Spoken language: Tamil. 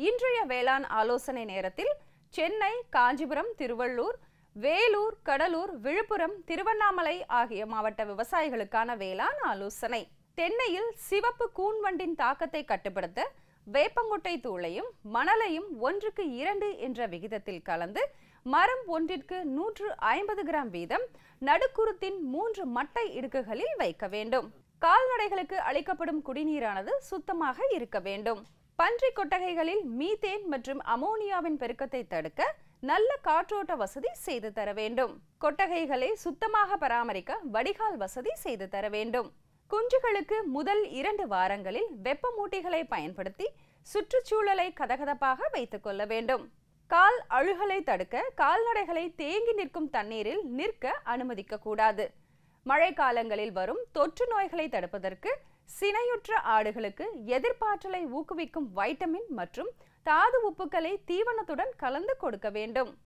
இன்றைய வேளாண் ஆலோசனை நேரத்தில் சென்னை, காஞ்சிபுரம், திருவள்ளூர், வேலூர், கடலூர், விழுப்புரம், திருவண்ணாமலை ஆகிய மாவட்ட விவசாயிகளுக்கான வேளாண் ஆலோசனை. தென்னையில் சிவப்பு கூன்வண்டின் தாக்கத்தை கட்டுப்படுத்த வேப்பங்கொட்டை தூளையும் மணலையும் 1:2 என்ற விகிதத்தில் கலந்து மரம் ஒன்றிற்கு 150 கிராம் வீதம் நடுக்குருத்தின் 3 மட்டை இடுக்குகளில் வைக்க வேண்டும். கால்நடைகளுக்கு அளிக்கப்படும் குடிநீரானது சுத்தமாக இருக்க வேண்டும். பன்றி கொட்டகைகளில் மீத்தேன் மற்றும் அமோனியாவின் பெருக்கத்தை தடுக்க நல்ல காற்றோட்ட வசதி செய்து தர வேண்டும். கொட்டகைகளை சுத்தமாக பராமரிக்க வடிகால் வசதி செய்து தர வேண்டும். குஞ்சுகளுக்கு முதல் 2 வாரங்களில் வெப்பமூட்டிகளை பயன்படுத்தி சுற்றுச்சூழலை கதகதப்பாக வைத்துக் கொள்ள வேண்டும். கால் அழுகலை தடுக்க கால்நடைகளை தேங்கி நிற்கும் தண்ணீரில் நிற்க அனுமதிக்க கூடாது. மழை காலங்களில் வரும் தொற்று நோய்களை தடுப்பதற்கு சினையுற்ற ஆடுகளுக்கு எதிர்ப்பாற்றலை ஊக்குவிக்கும் வைட்டமின் மற்றும் தாது உப்புக்களை தீவனத்துடன் கலந்து கொடுக்க வேண்டும்.